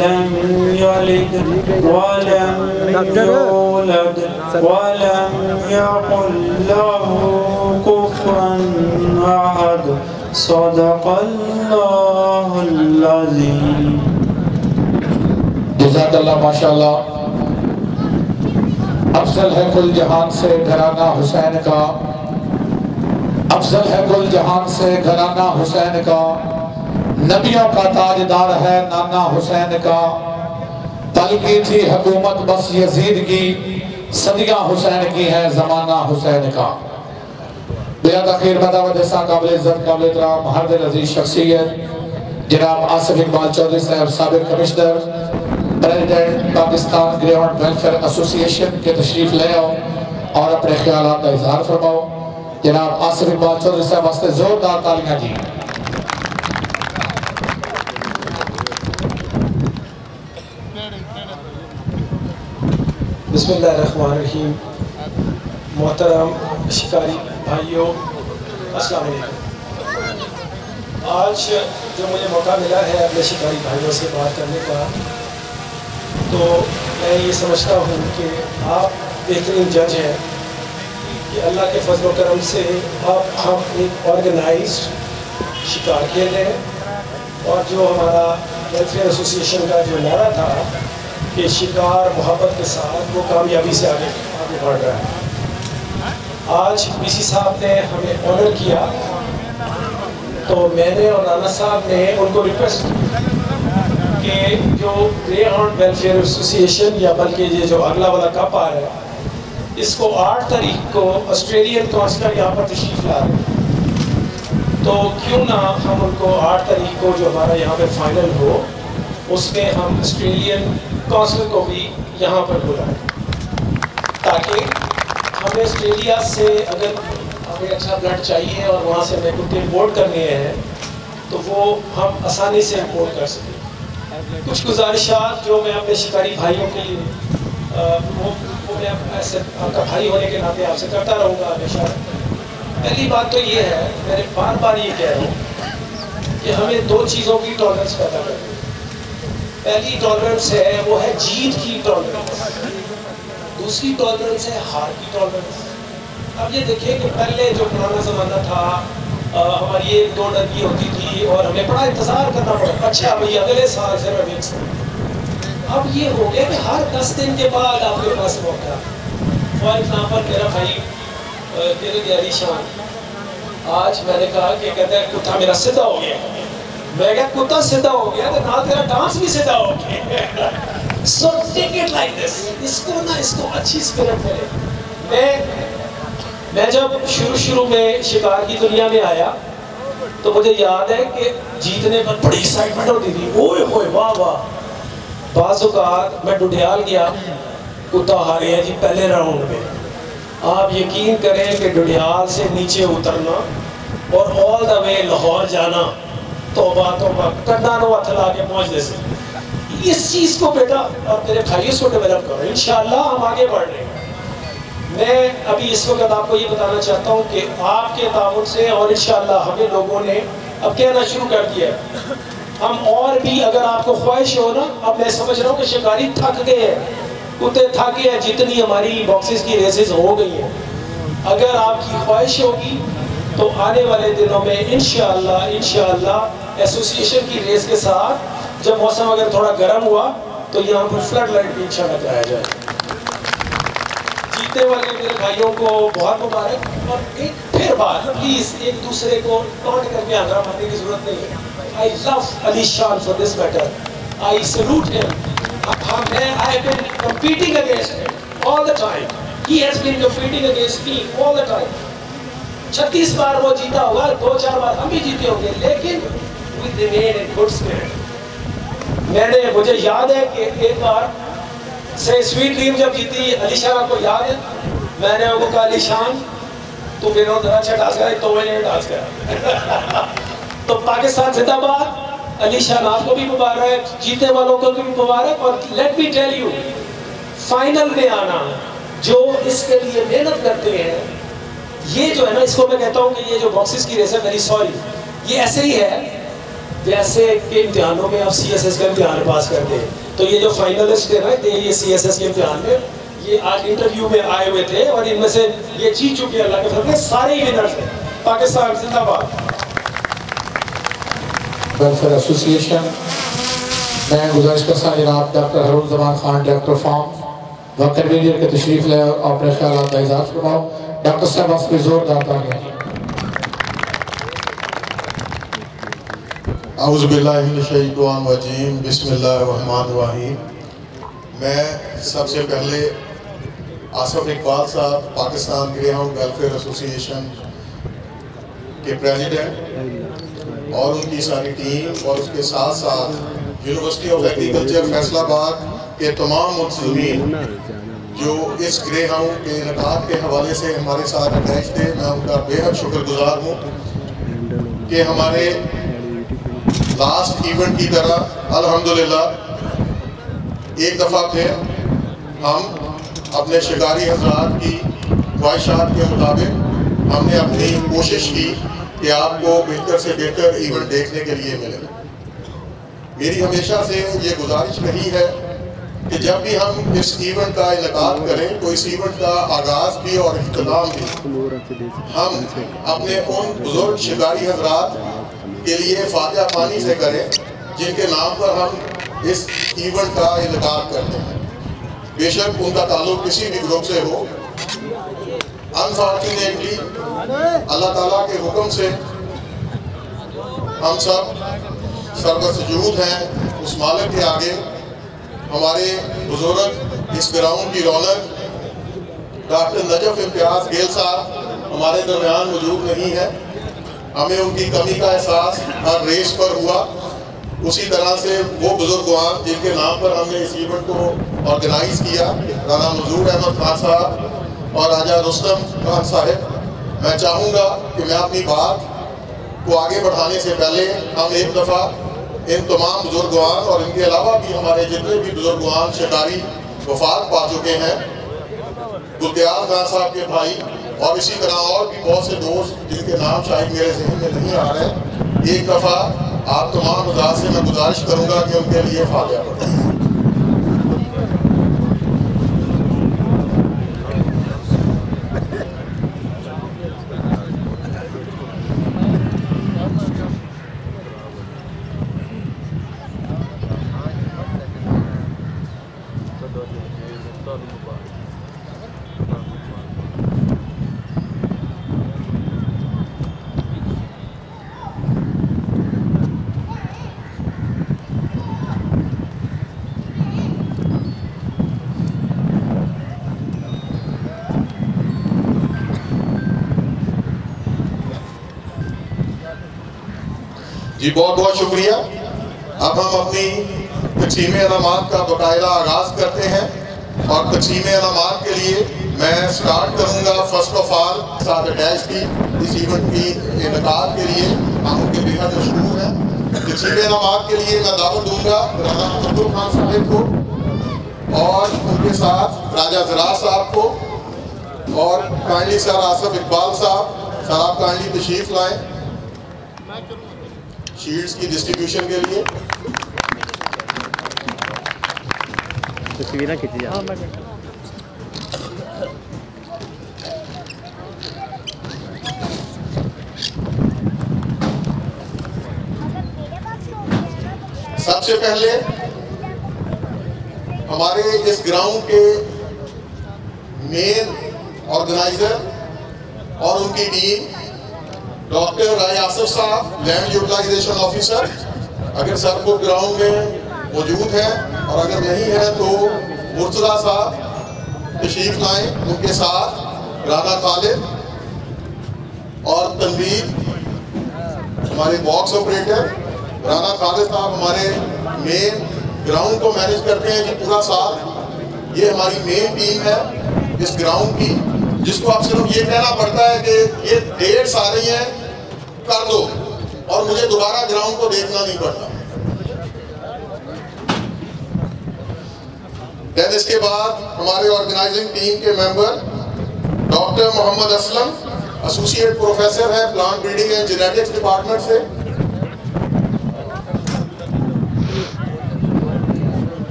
Lump यलिद वलम यूलद वलम यकुल लहू कुफुवन अहद। सदक़ल्लाहुल अज़ीम। जज़ाकल्लाह माशाअल्लाह। अफजल है कुल जहान से घराना हुसैन का, अफजल है कुल जहान से घराना हुसैन का, नबियों का ताजदार है नाना हुसैन का। पल की थी हुकूमत बस यजीद की, सदियां हुसैन की है जमाना हुसैन का। बेहद अखीर बदावत ऐसा काबिल इज्जत काबिल एहतराम हर अजीज शख्सियत जनाब आसिफ इकबाल चौधरी साहब, साबिक commissioner president Pakistan greyhound welfare association के तशरीफ ले आओ और अपने ख्यालात का इजहार फरमाओ। जनाब आसिफ इकबाल चौधरी साहब वास्ते जोरदार तालियां जी। बिस्मिल्लाहिर्रहमानिर्रहीम। मोहतरम शिकारी भाइयों, अस्सलाम वालेकुम। आज जो मुझे मौका मिला है अपने शिकारी भाइयों से बात करने का, तो मैं ये समझता हूँ कि आप बेहतरीन जज हैं कि अल्लाह के फजल व करम से हम एक ऑर्गेनाइज्ड शिकार खेल रहे हैं। और जो हमारा वेलफेयर एसोसिएशन का जो नारा था कि शिकार मोहब्बत के साथ, वो कामयाबी से आगे बढ़ रहा है। आज पीसी साहब ने हमें ऑनर किया, तो मैंने और राना साहब ने उनको रिक्वेस्ट की कि जो ग्रेहाउंड वेलफेयर एसोसिएशन या बल्कि ये जो अगला वाला कप आ रहा है, इसको 8 तारीख को ऑस्ट्रेलियन काउंसिलर यहाँ पर तशरीफ ला रहे हैं, तो क्यों ना हम उनको 8 तारीख को जो हमारा यहाँ पे फाइनल हो, उसमें हम ऑस्ट्रेलियन काउंसिलर को भी यहाँ पर बुलाएं, ताकि हमें ऑस्ट्रेलिया से अगर हमें अच्छा ब्लड चाहिए और वहाँ से हमें कुछ इम्पोर्ट करने हैं, तो वो हम आसानी से इम्पोर्ट कर सकें। कुछ गुजारिशात जो मैं अपने शिकारी भाइयों के लिए वो मैं ऐसे आपका भाई होने के नाते आपसे करता रहूँगा हमेशा। पहली बात तो ये है, मैंने बार बार ये कह रहा हूँ कि हमें 2 चीज़ों की टॉलरेंस पैदा करनी है। पहली टॉलरेंस है वो है जीत की टॉलरेंस, दूसरी टॉलरेंस है हार की टॉलरेंस। अब ये देखिए कि पहले जो पुराना ज़माना था, हमारी 1-2 डगी होती थी और हमें बड़ा इंतज़ार करना पड़ा, अच्छा भाई अगले साल से मैं मिक्स। अब ये हो गया कि हर 10 दिन के बाद आपके पास मौका। फॉर एग्जाम्पल मेरा भाई तेरे शान, आज मैंने कहा कि कहते हैं कुत्ता मेरा सीधा हो गया। मैं क्या कुत्ता सीधा हो गया तो ना तेरा डांस भी सीधा हो गया। So take it like this। इसको अच्छी स्पिरिट मिले। मैं जब शुरू में शिकार की दुनिया में आया, तो मुझे याद है कि जीतने पर बड़ी एक्साइटमेंट होती थी, ओए होए वाह वाह। बाज़ औक़ात मैं डुडियाल गया, कुत्ता हारे हैं जी पहले राउंड में। आप यकीन करें कि डुडियाल से नीचे उतरना और ऑल द वे लाहौर जाना, तौबा तौबा, कंधा नो हथ ला के पहुँच जैसे। इस चीज़ को बेटा और मेरे भाइयों को डेवलप करो, इंशाअल्लाह हम आगे बढ़ रहे हैं। मैं अभी इस वक्त आपको ये बताना चाहता हूँ कि आपके ताउन से और इंशाअल्लाह हमें लोगों ने अब कहना शुरू कर दिया है, हम और भी अगर आपको ख्वाहिश हो ना, अब मैं समझ रहा हूँ कि शिकारी थक गए हैं, कुत्ते थक गए हैं, जितनी हमारी बॉक्सेस की रेसेस हो गई हैं। अगर आपकी ख्वाहिश होगी तो आने वाले दिनों में इंशाअल्लाह एसोसिएशन की रेस के साथ जब मौसम अगर थोड़ा गर्म हुआ तो यहाँ पर फ्लड लाइट भी इंशाअल्लाह कराया जाए। जीतने वाले मेरे भाइयों को बहुत मुबारक। और एक फिर बात, प्लीज एक दूसरे को टॉन्ट करके आंकड़ा मारने की जरूरत नहीं है। I love Ali Shan for this matter. I salute him. I have been competing against him all the time. He has been competing against me all the time. 36 बार वो जीता होगा, 2-4 बार हम भी जीते होंगे, लेकिन we remain in good spirit. मुझे याद है कि एक बार से स्वीट ड्रीम जब जीती अली शान, आपको याद है, मैंने उनको कहा अली शान तू मेरा अच्छा डांस करा, तो मैंने डांस करा। तो पाकिस्तान जिंदाबाद। अली शान आपको भी मुबारक, जीतने वालों को भी मुबारक। और let me tell you, final में आना जो इसके लिए मेहनत करते हैं, ये जो है ना, इसको मैं कहता हूँ कि ये जो बॉक्सेस की रेस है, वेरी सॉरी, ये ऐसे ही है वैसे के इम्तिहानों में आप CSS का इम्तिहान पास करते हैं। तो ये जो फाइनलिस्ट है ना ये CSS के इम्तिहान में ये आज इंटरव्यू में आए हुए थे और इनमें से ये जीत चुके हैं अल्लाह के फजल से, सारे ही विनर्स हैं। पाकिस्तान जिंदाबाद। वेलफेयर एसोसिएशन मैं गुजारिश करता हूँ जनाब doctor Haroon Zaman Khan director farm व कन्वीनियर के तशरीफ ले और अपने ख्याल का इजहार फरमाओ। डॉक्टर साहब आपकी जोरदार तालियां। औज़ु बिल्लाहि मिनश शैतानिर रजीम, बिस्मिल्लाहिर रहमानिर रहीम। मैं सबसे पहले आसिफ इकबाल साहब पाकिस्तान ग्रेहाउंड वेलफेयर एसोसिएशन के प्रेसिडेंट और उनकी सारी टीम और उसके साथ साथ यूनिवर्सिटी ऑफ एग्रीकल्चर फैसलाबाद के तमाम मुंतज़मीन जो इस ग्रेहाउंड के इनकाद के हवाले से हमारे साथ अटैच थे, मैं उनका बेहद शुक्रगुजार हूँ कि हमारे लास्ट इवेंट की तरह अल्हम्दुलिल्लाह एक दफ़ा फिर हम अपने शिकारी हज़रात की ख्वाहिशात के मुताबिक हमने अपनी कोशिश की कि आपको बेहतर से बेहतर इवेंट देखने के लिए मिले। मेरी हमेशा से ये गुजारिश रही है कि जब भी हम इस इवेंट का इनकाद करें तो इस इवेंट का आगाज़ भी और इख्तिताम भी हम अपने उन बुजुर्ग शिकारी हज़रात के लिए फातिहा पानी से करें जिनके नाम पर हम इस इवेंट का इनकाद करते हैं। बेशक उनका ताल्लुक किसी भी ग्रुप से हो, अनफॉर्चुनेटली अल्लाह ताला के हुक्म से हम सब सर्वसजूद हैं उस मालिक के आगे। हमारे बुजुर्ग इस ग्राउंड की रौनक डॉक्टर नजफ इम्तियाज गेल साहब हमारे दरमियान मौजूद नहीं है। हमें उनकी कमी का एहसास हर रेस पर हुआ। उसी तरह से वो बुजुर्गवान जिनके नाम पर हमने इस इवेंट को ऑर्गेनाइज किया, राना मजूर अहमद खान साहब और राजा रुस्तम खान साहब, मैं चाहूँगा कि मैं अपनी बात को आगे बढ़ाने से पहले हम एक दफ़ा इन तमाम बुजुर्गवान और इनके अलावा भी हमारे जितने भी बुजुर्गवान शिकारी वफात पा चुके हैं, गुलदयाल खान साहब के भाई और इसी तरह और भी बहुत से दोस्त जिनके नाम शायद मेरे जहन में नहीं आ रहे, एक दफ़ा आप तमाम हज़रात से मैं गुजारिश करूँगा कि उनके लिए फातिहा पढ़ें। जी बहुत बहुत शुक्रिया। अब हम अपनी तक़सीम इनामात का बाकायदा आगाज़ करते हैं और तक़सीम इनामात के लिए मैं स्टार्ट करूँगा फर्स्ट ऑफ ऑल साथ अटैच की इस इवेंट की इनकाद के लिए हम उनके बेहद मशहूर हैं। तक़सीम इनामात के लिए मैं दावत दूँगा राना अब्दुल खान साहब को और उनके साथ राजा ज़रा साहब को और काइंडली सर आसिफ इकबाल साहब आप काइंडली तशरीफ़ लाएँ शील्ड्स की डिस्ट्रीब्यूशन के लिए। तस्वीरें खींची जा। सबसे पहले हमारे इस ग्राउंड के मेन ऑर्गेनाइजर और उनकी टीम डॉक्टर राय आसिफ साहब लैंड यूटिलाइजेशन ऑफिसर, अगर सर को ग्राउंड में मौजूद है और अगर नहीं है तो मुर्तज़ा साहब तशरीफ लाएं, उनके साथ राना खालिद और तनवीर हमारे बॉक्स ऑपरेटर। राना खालिद साहब हमारे मेन ग्राउंड को मैनेज करते हैं जी पूरा साल। ये हमारी मेन टीम है इस ग्राउंड की, जिसको आप सिर्फ ये कहना पड़ता है कि ये डेट्स आ रही हैं कर दो और मुझे दोबारा ग्राउंड को देखना नहीं पड़ता। देन इसके बाद हमारे ऑर्गेनाइजिंग टीम के member doctor Mohammad Aslam associate professor है plant breeding and genetics department से।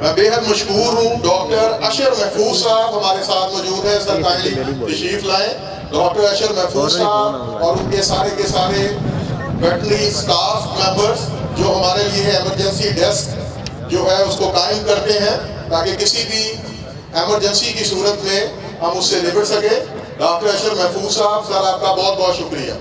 मैं बेहद मशहूर हूँ। डॉक्टर अशर महफूज साहब हमारे साथ मौजूद हैं, सर काइंडली तशरीफ लाएं। डॉक्टर अशर महफूज साहब और उनके सारे के सारे वेटरनरी स्टाफ मेंबर्स जो हमारे लिए एमरजेंसी डेस्क जो है उसको कायम करते हैं ताकि किसी भी एमरजेंसी की सूरत में हम उससे निपट सके। डॉक्टर अशर महफूज साहब, सर आपका बहुत बहुत शुक्रिया।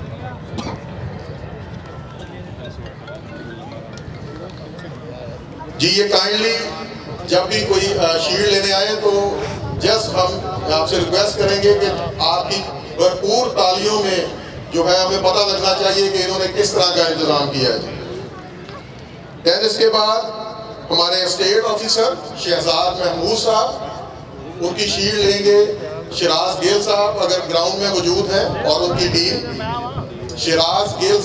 जी ये काइंडली जब भी कोई शील्ड लेने आए तो जस्ट हम आपसे रिक्वेस्ट करेंगे कि आपकी भरपूर तालियों में जो है हमें पता लगना चाहिए कि इन्होंने किस तरह का इंतजाम किया है। देन इसके बाद हमारे स्टेट ऑफिसर शहजाद महमूद साहब, उनकी शील्ड लेंगे शिराज गेल साहब अगर ग्राउंड में मौजूद हैं, और उनकी टीम शिराज गेल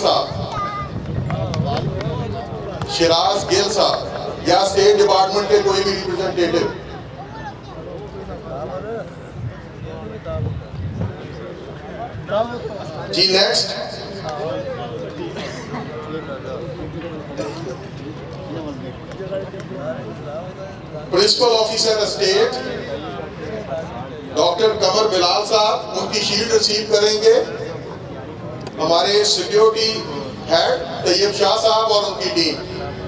साहब या स्टेट डिपार्टमेंट के कोई भी रिप्रेजेंटेटिव। जी next principal officer state doctor Qamar Bilal साहब, उनकी शील्ड रिसीव करेंगे हमारे सिक्योरिटी हेड तैयब शाह साहब और उनकी टीम।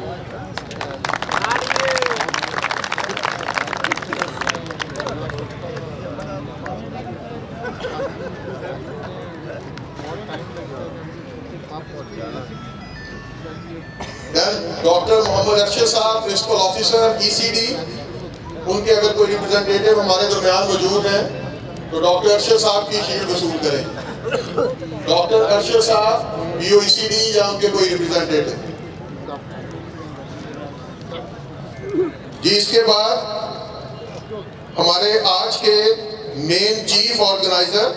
डॉक्टर मोहम्मद अरशद साहब प्रिंसिपल ऑफिसर ईसीडी, उनके अगर कोई रिप्रेजेंटेटिव हमारे दरमियान मौजूद हैं तो डॉक्टर अरशद साहब की शील्ड वसूल करें। डॉक्टर अरशद साहब बीओईसीडी या उनके कोई रिप्रेजेंटेटिव। जी इसके बाद हमारे आज के main chief organizer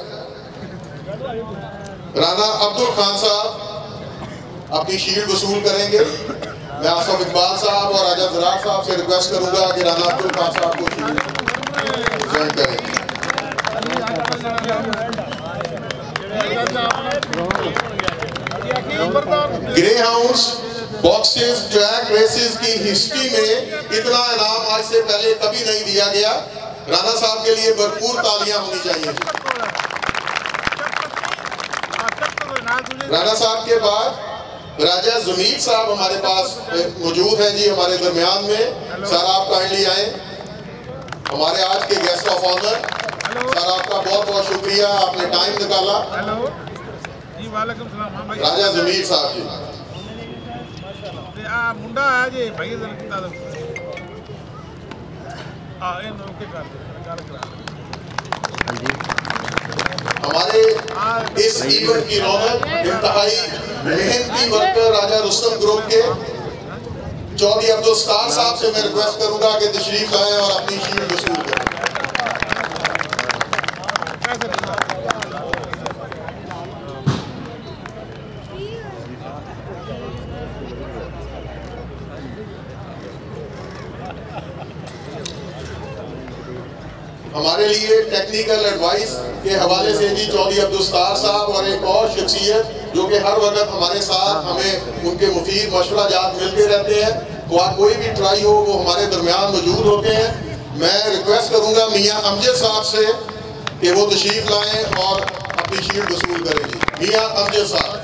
Rana Abdul Khan साहब अपनी शील्ड वसूल करेंगे। मैं आसफ इकबाल साहब और आजाद जरार साहब से रिक्वेस्ट करूंगा कि राना अब्दुल खान साहब को शील्ड ज्वाइन करें। Greyhounds boxes track races की हिस्ट्री में इतना इनाम आज से पहले कभी नहीं दिया गया। राना साहब के लिए भरपूर तालियां होनी चाहिए। राना साहब के बाद राजा जमीर साहब हमारे पास मौजूद हैं जी हमारे दरमियान में। सर आप काइंडली आए, हमारे आज के गेस्ट ऑफ ऑनर। सर आपका बहुत बहुत शुक्रिया, आपने टाइम निकाला। राजा जमीर साहब जी। हमारे इस इवेंट की रौनक इंतहाई मेहनती वर्कर राजा रुस्तम ग्रुप के चौधरी अब्दुल सत्तार साहब से मैं रिक्वेस्ट करूंगा कि तशरीफ लाएं और अपनी शील्ड वसूल करें। हमारे लिए टेक्निकल एडवाइस के हवाले से जी चौधरी अब्दुल सत्तार साहब और एक और शख्सियत जो कि हर वक्त हमारे साथ हमें उनके मुफीद मशवरा जात मिलते रहते हैं। तो आप कोई भी ट्राई हो वो हमारे दरमियान मौजूद होते हैं। मैं रिक्वेस्ट करूंगा मियाँ अमजद साहब से कि वो तशरीफ लाएं और अपनी शील्ड वसूल करेंगे। मियाँ अमजद साहब।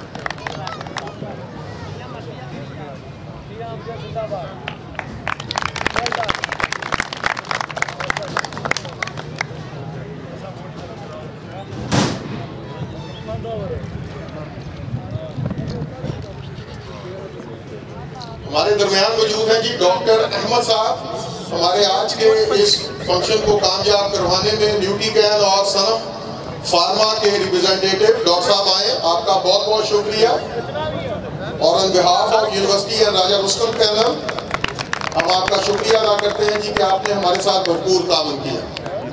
हमारे दरमियान मौजूद हैं जी डॉक्टर अहमद साहब। हमारे आज के इस फंक्शन को कामयाब करवाने में ड्यूटी कैन और सनम फार्मा के रिप्रेजेंटेटिव डॉक्टर साहब आए, आपका बहुत बहुत शुक्रिया। और on behalf of university and Raja Rustam panel हम आपका शुक्रिया अदा करते हैं जी कि आपने हमारे साथ भरपूर ताउन किया।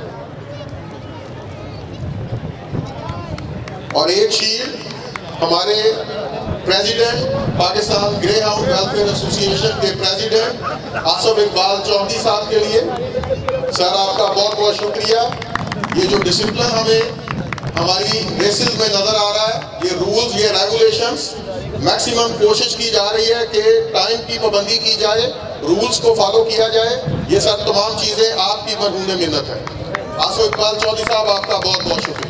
और एक शील्ड हमारे president Pakistan greyhound welfare association के प्रेसिडेंट आसफ इकबाल चौधरी साहब के लिए। सर आपका बहुत बहुत शुक्रिया। ये जो डिसिप्लिन हमें हमारी रेसेस में नजर आ रहा है, ये रूल्स ये रेगुलेशंस मैक्सिमम कोशिश की जा रही है कि टाइम की पाबंदी की जाए, रूल्स को फॉलो किया जाए। ये सब तमाम चीज़ें आपकी मरहून मिन्नत है। आसिफ इकबाल चौधरी साहब, आपका बहुत बहुत शुक्रिया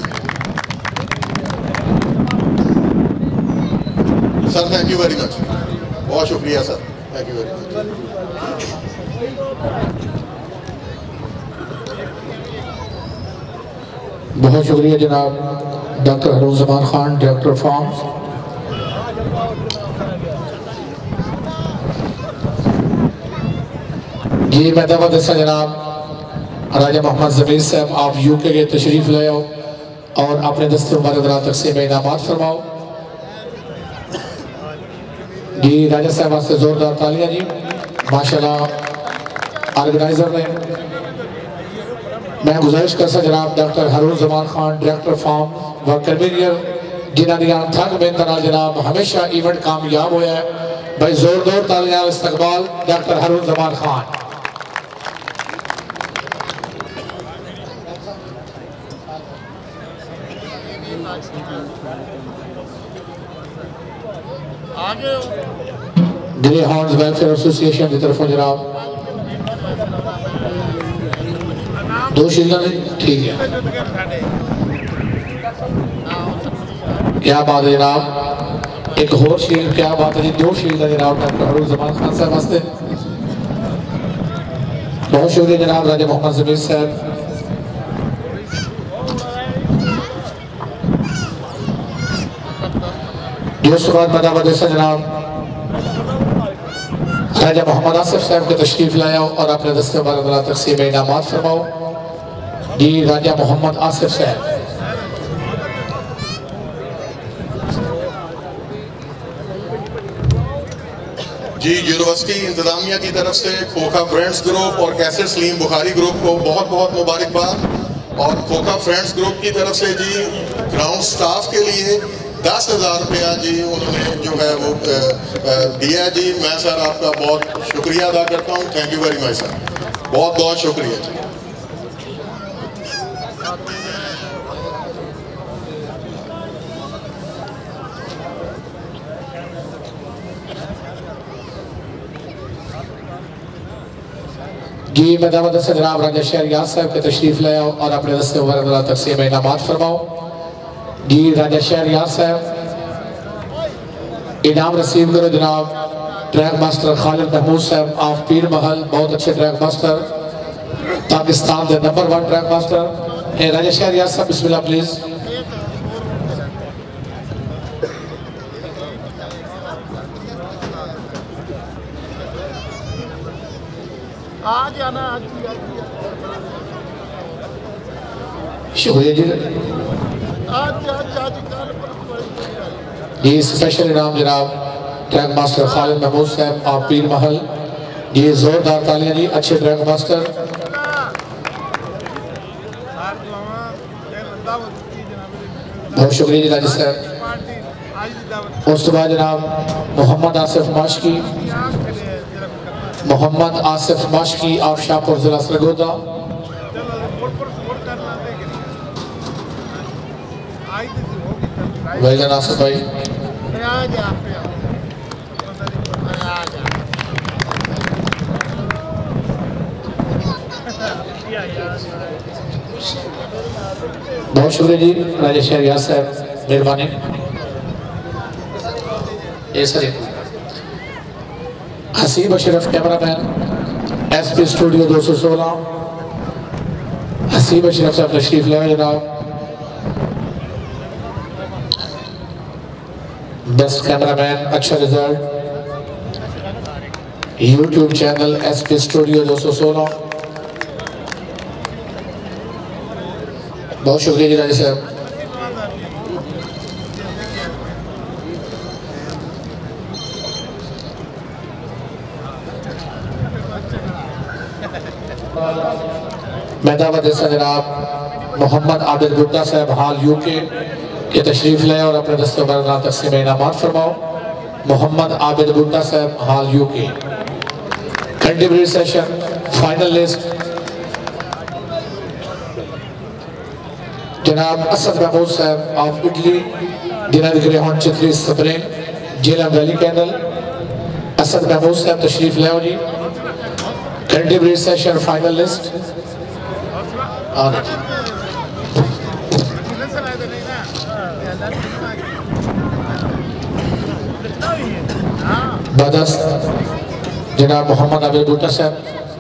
sir. Thank you very much, बहुत शुक्रिया sir, thank you very much. बहुत शुक्रिया जनाब doctor Haruzzaman Khan, director farms. जी मैं दावत देता जनाब राजा मोहम्मद ज़मीर साहब, आप यूके के तशरीफ़ ले आओ और अपने दस्ते मुबारक तकसीम इनामात फरमाओ। जी राजा साहब वास्ते ज़ोरदार तालियां जी, माशाल्लाह ऑर्गेनाइज़र ने। मैं गुजारिश कर सा जनाब doctor Haruzzaman Khan, director farm व कन्वीनियर, जिन्होंने थक मेहनत नाल जनाब हमेशा इवेंट कामयाब होया है। भाई जोरदार तालियां इस्तकबाल doctor Haruzzaman Khan. Greyhounds welfare association की तरफों जनाब 2 शील्ड ठीक है, क्या बात है जनाब। एक और शील्ड, क्या बात है जी, 2 शील्ड है जनाब डॉक्टर हरुज़मान खान साहब वास्ते। बहुत शुक्रिया जनाब राजा मोहम्मद ज़मीर साहब। उसके बाद बदावत जनाब राजा मोहम्मद आसिफ साहब के तशरीफ लाया और अपने दस्ते मुबारक तकसीम इनामात फरमाओ। जी राजा मोहम्मद आसिफ साहब। जी यूनिवर्सिटी इंतजामिया की तरफ से खोखा फ्रेंड्स ग्रुप और कैसे सलीम बुखारी ग्रुप को बहुत बहुत मुबारकबाद। और खोखा फ्रेंड्स ग्रुप की तरफ से जी ग्राउंड स्टाफ के लिए 10,000 रुपया जी उन्होंने जो है वो दिया है जी। मैं सर आपका बहुत शुक्रिया अदा करता हूँ, thank you very much sir, बहुत बहुत शुक्रिया जी। जी मैं दावत से जनाब राजा शहरियार साहब के तशरीफ लाया और अपने दस्ते मुबारक तकसीम इनामात फरमाओ। जी राजा शहरियार साहब इनाम रिसीव करो जनाब ट्रैक मास्टर खालिद महमूद साहब ऑफ पीर महल, बहुत अच्छे ट्रैक मास्टर, पाकिस्तान के number 1 track master. Raja Shahryar साहब बिस्मिल्लाह प्लीज। शुक्रिया जी। ये स्पेशल इनाम जनाब ट्रैक मास्टर खालिद महमूद साहब आप पीर महल। ये जोरदार तालियां जी, अच्छे ट्रैक मास्टर। बहुत शुक्रिया जी राजा साहब। उस बाद जनाब मोहम्मद आसिफ माशकी, मोहम्मद आसिफ माशकी आप शाहपुर जिला सरगोदा। वेलडन आसिफ भाई। बहुत शुक्रिया जी राजा शहरियार साहब, मेहरबानी। Haseeb Ashraf cameraman SP studio 216। Haseeb Ashraf साहब तशरीफ लाए जनाब। बेस्ट कैमरामैन, अच्छा result, YouTube channel SP studio 216। बहुत शुक्रिया जी राजा साहब। मैं दावत देता जनाब मोहम्मद आबिद गुप्ता साहब हाल UK के तशरीफ लाए और अपने दस्ते मुबारक तकसीम इनामात फरमाओ। मोहम्मद आबिद गुप्ता साहब हाल UK। Contemporary session final list जनाब असद महमूद साहब ऑफ इटली, जिन्हें greyhound Chitri spring Jhelum valley kennel Asad Mahmood साहब तशरीफ ले आओ जी। कंटेम्परेरी सेशन फाइनल लिस्ट बदस्त जनाब मोहम्मद आबिद बूटा साहब।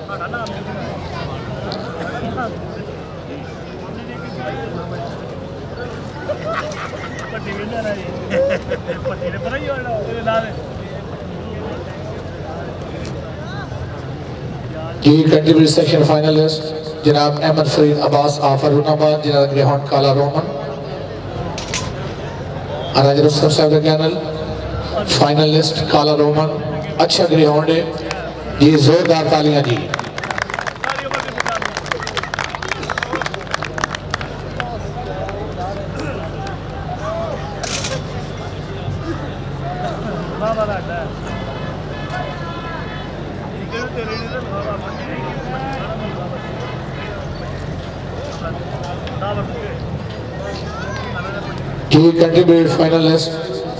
कंटेम्परेरी सेक्शन फाइनलिस्ट जनाब अहमद फरीद अब्बास आफरूनाबाद जिन्हें ग्रेहाउंड काला रोमन राजा रुस्तम साहब का कैनल फाइनलिस्ट काला रोमन अच्छा ग्रेहाउंड है जी। जोरदार तालियां जी। कंटेम्परेरी फाइनलिस्ट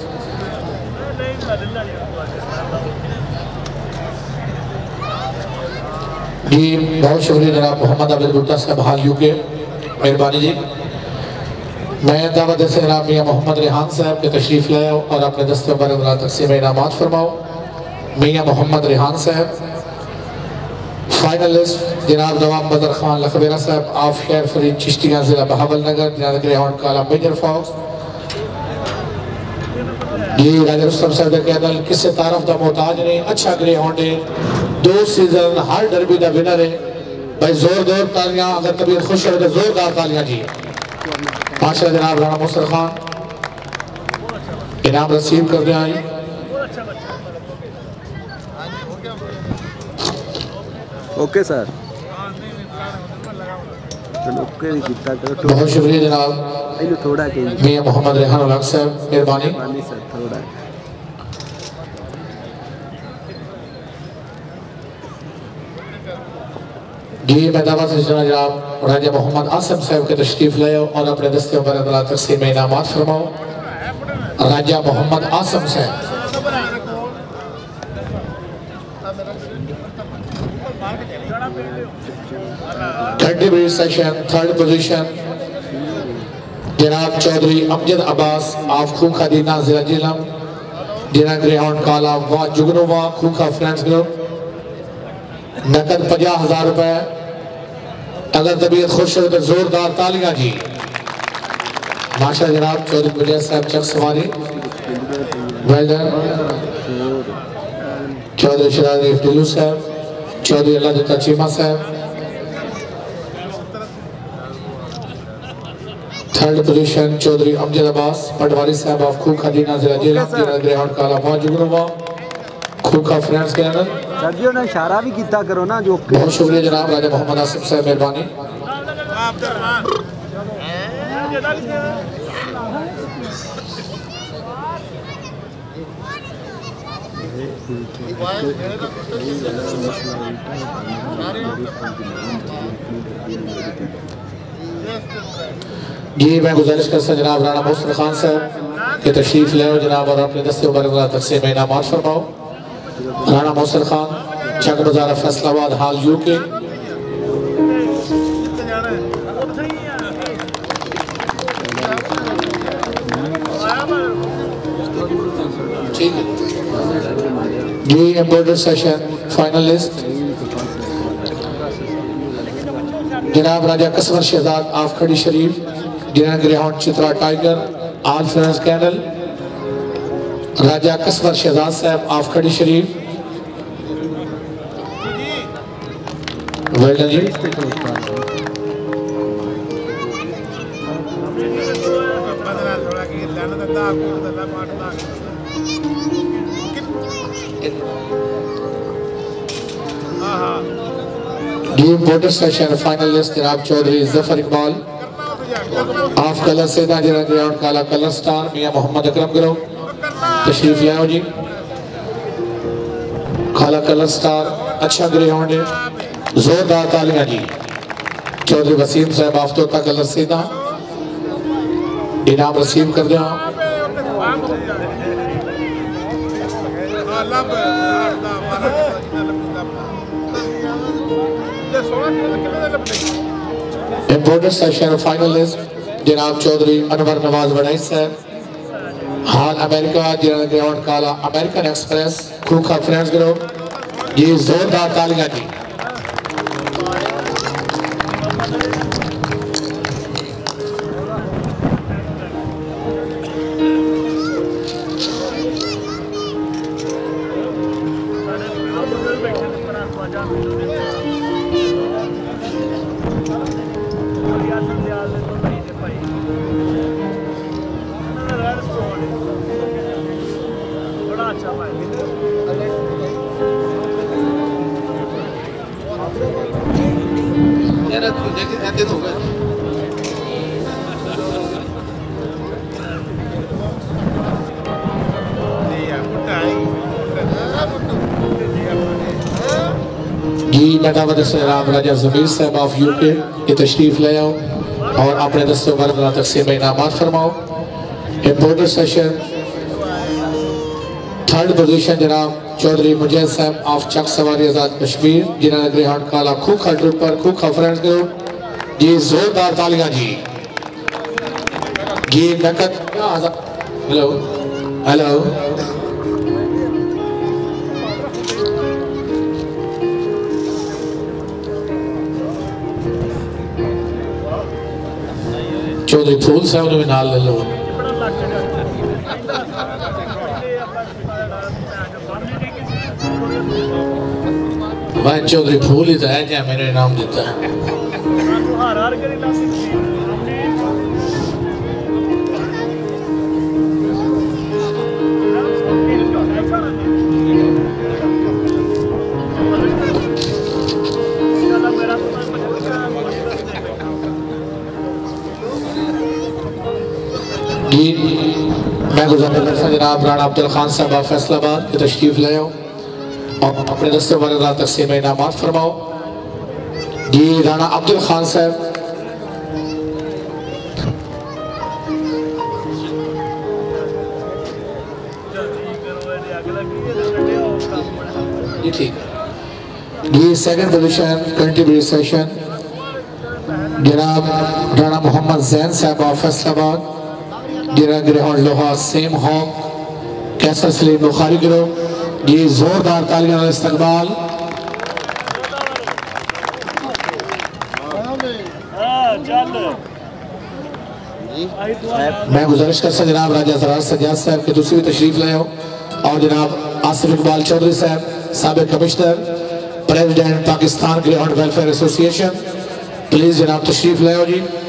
जी बहुत शुक्रिया जनाब मोहम्मद आबिद बूटा साहब हाल यूके मेहरबानी जी। मैं दावत से जनाब मियाँ मोहम्मद रेहान साहब के तशरीफ लाए और अपने दस्ते पर तकसीम इनामात फरमाओ। मियाँ मोहम्मद रेहान साहब फाइनलिस्ट जनाब नवाब बदर खान लखबेरा साहब आफ खैर फरीद चिश्तिया जिला बहावल नगर जिन्हें ग्रेहाउंड काला मेजर फॉक्स जी। राजा रुस्तम साहब का कैनल किसी तारफ का मोहताज नहीं अच्छा ग्रेहाउंड है 2 सीजन हर डरबी का विनर है भाई। जोरदार तालियां अगर तबीयत खुश है तो जोरदार तालियां जी। माशा जनाब राणा मुसर खान इनाम रसीव कर रहे हैं। ओके सर बहुत शुक्रिया जनाब थोड़ा मियाँ मोहम्मद रेहान उलग साहब मेहरबानी सर थोड़ा जी। मैं दावा से जनाब राजा मोहम्मद आसिम साहब के तशरीफ ले आओ और अपने दस्ते पर तकसीम इनामात फरमाओ। राजा मोहम्मद आसिम साहब कंटेम्परेरी सेक्शन थर्ड पोजीशन जनाब चौधरी अमजद अब्बास आफ खूखा दीना जिला जिलम जिन्हें ग्रेहाउंड काला वाह जुगनोवा खूखा फ्रेंड्स ग्रुप नकद 50,000 रुपए। अगर तबीयत खुश हो तो जोरदार तालियां जी। माशा जनाब चौधरी विजय साहब चक सवारी वेल डन। चौधरी शराजी टिल्लू साहब चौधरी अल्लाह चीमा साहब थर्ड पोजीशन चौधरी अमजद अब्बास पटवारी साहब ऑफ खूखा दीना जिला जिलम ग्रेहाउंड काला वाह जुगनोवा खूखा फ्रेंड्स के अंदर सर्दियों ने इशारा भी किया करो ना जो। बहुत शुक्रिया जनाब राजा मोहम्मद आसिफ साहब मेहरबानी। जी मैं गुजारिश कर जनाब राणा मुसर खान साहब के तशरीफ ले आओ जनाब और अपने दस्ते पर तकसीम इनामात फरमाओ। राणा मुसर खान चक बाजार फैसलाबाद हाल यूके जी। एम्ब्रॉयडरी सेशन फाइनलिस्ट जनाब राजा कसवर शहजाद आफ खड़ी शरीफ जिन्हें greyhound Chitra tiger all friends kennel Raja Kaswar Shahzad साहब आफ खड़ी शरीफ वेल जी। गेम वोटर सेशन फाइनलिस्ट जनाब चौधरी जफर इकबाल ऑफ कलर से ग्राउंड काला कलर स्टार मियां मोहम्मद अकरम ग्रो तशरीफ ले आओ जी। काला कलर स्टार अच्छा ग्राउंड है जोरदार तालियां जी। चौधरी वसीम साहब आफ्तोता कलर सीधा इनाम रसीव कर दिया। इम्पोर्टेंट सेशन फाइनलिस्ट जनाब चौधरी अनवर नवाज वड़ाई साहब, हाल अमेरिका जिन्होंने ग्राउंड काला American Express Khukha friends group, ये जोरदार तालियां जी। जी नगावत सलाम राजा जमीर साहब ऑफ यूके ये तशरीफ ले आओ और अपने दस्तों पर तकसीम इनामात फरमाओ। इम्पोर्टेंट सेशन थर्ड पोजीशन जनाब चौधरी मुजैद साहब ऑफ चक सवारी आजाद कश्मीर जिन्होंने ग्रेहाउंड काला खूखा ट्रिप पर खूखा फ्रेंड्स ग्रुप, जी जोरदार तालियां जी। जी नकद हेलो हेलो चौधरी फूल साहब ने भी नाल ले लो। भाई चौधरी फूल ही तो है क्या मेरे नाम देता है। जी मैं गुजारिश करता जनाब राणा अब्दुल खान साहब फैसलाबाद की तशरीफ ले आओ और अपने दस्तों पर तकसीम इनामात फरमाओ। जी राणा अब्दुल खान साहब जी ठीक है। जी सेकंड पोजीशन कंट्रीब्यूट सेशन जनाब राणा मोहम्मद जैन साहब ऑफ फैसलाबाद जिन्हें ग्रेहाउंड लोहा same home Qaiser Saleem Bukhari group, ये जोरदार तालियां का इस्तकबाल। मैं गुजारिश कर सकता जनाब राजा सराज सजाद साहब के दूसरी भी तशरीफ ले आओ और जनाब आसिफ इकबाल चौधरी साहब साबिक commissioner president Pakistan greyhound welfare association, please जनाब तशरीफ ले आओ जी।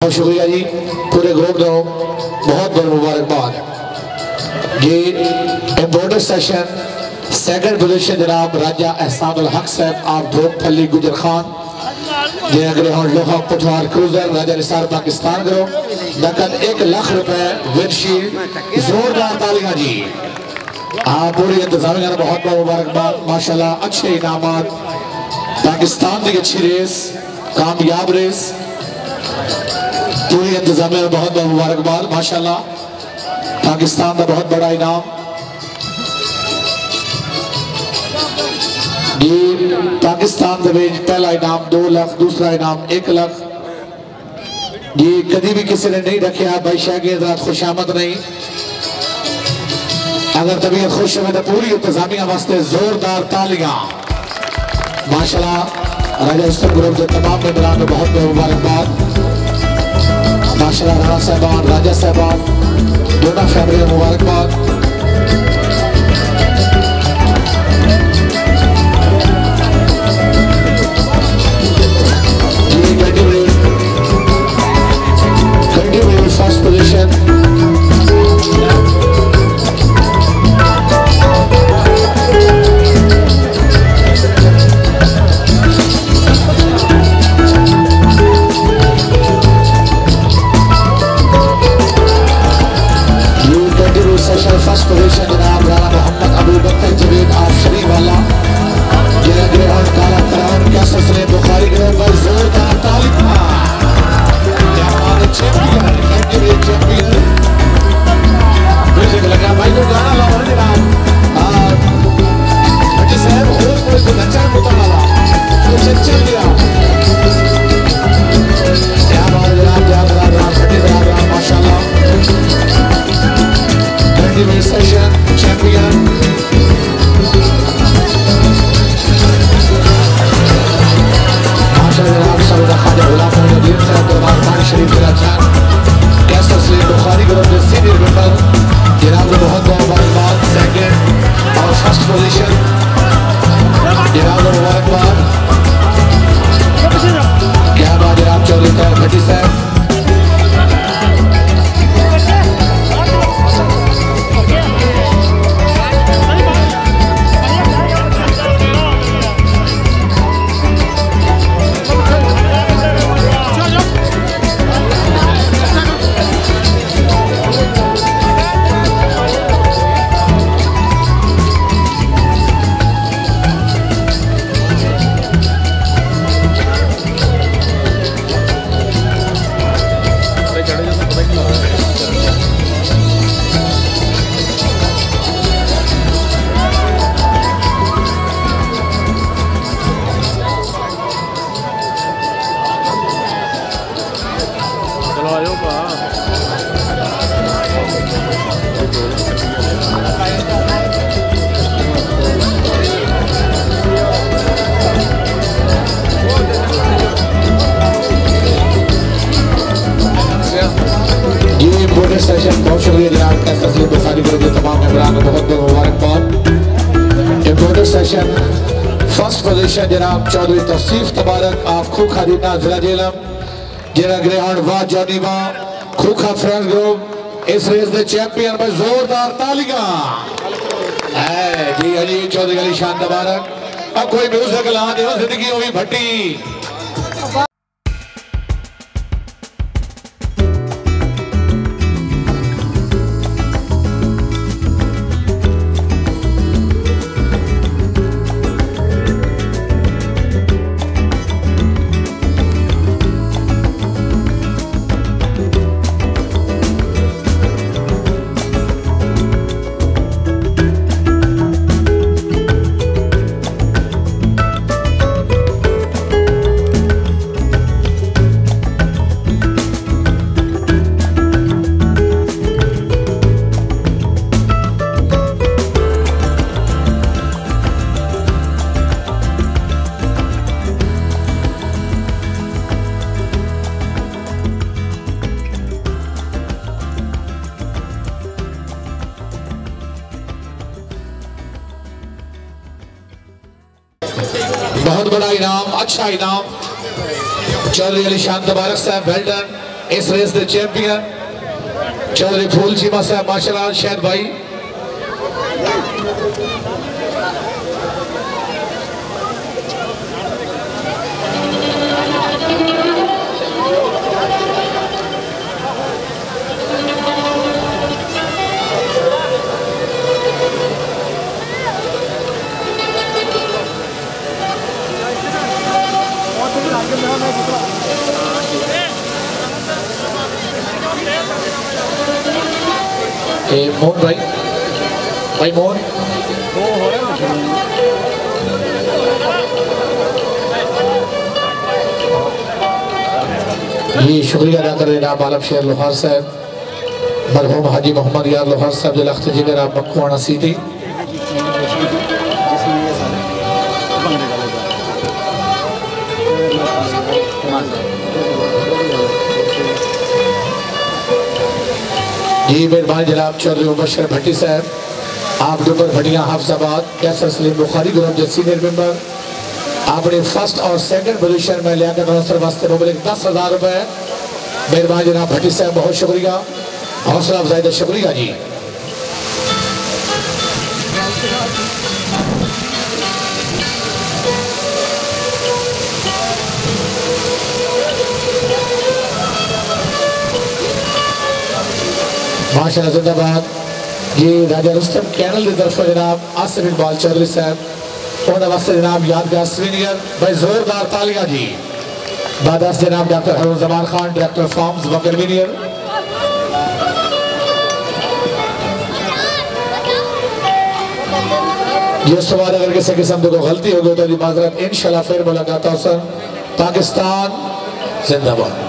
बहुत शुक्रिया जी, पूरे ग्रुप को बहुत बहुत मुबारकबाद। ये इम्पोर्टेंट सेशन सेकंड पोजीशन जनाब राजा एहसानुल हक साहब आप धोप फली गुजर खान जे अगले हम लोहा पुठवार क्रूजर राजा निसार पाकिस्तान करो नकद 1 लाख रुपए विंडशील्ड, जोरदार तालियां जी। हाँ पूरी इंतजामिया को बहुत बहुत मुबारकबाद। माशाल्लाह अच्छे इनामात, पाकिस्तान की अच्छी रेस, कामयाब रेस, पूरी इंतजामिया को बहुत बहुत मुबारकबाद। माशाल्लाह पाकिस्तान का बहुत बड़ा इनाम जी। पाकिस्तान के पहला इनाम 2 लाख, दूसरा इनाम 1 लाख जी। कभी भी किसी ने नहीं रखा भाई शाह की रात खुशामद नहीं। अगर तबीयत खुश है तो पूरी इंतजामिया वास्ते जोरदार तालियां। माशाल्लाह राजा इस्तर ग्रुप के तमाम मेंबरान को बहुत बहुत मुबारकबाद। माशाल्लाह राणा साहबान राजा साहबान दोनों फैमिली को मुबारकबाद। फर्स्ट पोजीशन फर्स्ट पोजीशन जनाब राणा मोहम्मद अबू बकर जवेद आफशरी वाला जिन्हें ग्रेहॉन्ड काला करार कैसस ने बुखारी ग्रह पर जोरदार तालियां। चैंपियन कैटेगरी चैंपियन म्यूजिक लगा भाई को गाना लाओ जनाब। भट्टी साहब और कोई तो नचा कुत्ता वाला तो चल दिया क्या बात जनाब। याद भट्टी साहब माशाल्लाह कैटेगरी सेशन चैंपियन। जनाब सऊदा खाजा गुलाम मोहम्मद साहब दरबार पानी शरीफ जिला कैसर से बुखारी ग्रुप के सीनियर मेंबर जनाब को बहुत बहुत मुबारकबाद। सेकंड और फर्स्ट पोजीशन जनाब को मुबारकबाद। क्या बात जनाब चौधरी तैयार भट्टी साहब। सेशन बहुत शुक्रिया जनाब कैसर से बुखारी ग्रुप के तमाम मेंबरान को बहुत बहुत मुबारकबाद। इम्पोर्टेंट सेशन फर्स्ट पोजीशन जनाब चौधरी तौसीफ तबारक आप खूखा दीना जिला जेलम जिला ग्रेहॉन्ड वाह जॉनी वाह खूखा फ्रेंड ग्रुप इस रेस के चैंपियन में जोरदार तालियां जी। अली चौधरी अली शान तबारक अब कोई म्यूजिक ला दे जिंदगी होगी भट्टी। बहुत बड़ा इनाम, अच्छा इनाम चौधरी अली शान तबारक साहब वेल डन। इस रेस के चैंपियन चौधरी फूल चीमा साहब माशाल्लाह शायद भाई मोहन भाई मोहन ये शुक्रिया अदा कर जनाब आलम शेर लोहार साहब मरहूम हाजी मोहम्मद यार लोहार साहब जो लख्त जिगर आप मखुआना सीधी जी मेहरबानी जनाब चौधरी मुबशर भट्टी साहब आप दुबर भटिया हाफजाबाद कैसर सलीम बुखारी ग्रुप जो सीनियर मेंबर आपने फर्स्ट और सेकंड पोजीशन में लियाकत अनसर वास्ते मुबलिक 10,000 रुपए मेहरबानी जनाब भट्टी साहब बहुत शुक्रिया हौसला अफजाई शुक्रिया जी। माशाल्लाह जिंदाबाद। ये राजा रुस्तम कैनल की तरफ जनाब आसिफ इकबाल चौधरी साहब उन्होंने वास्ते जनाब यादगार सीनियर भाई जोरदार तालियां जी। बादस जनाब doctor Haroon Zaman Khan director farms व कन्वीनियर जिस बाद अगर किसी किस्म को गलती होगी तो माजरत इंशाल्लाह फिर मुलाकात हो। पाकिस्तान जिंदाबाद।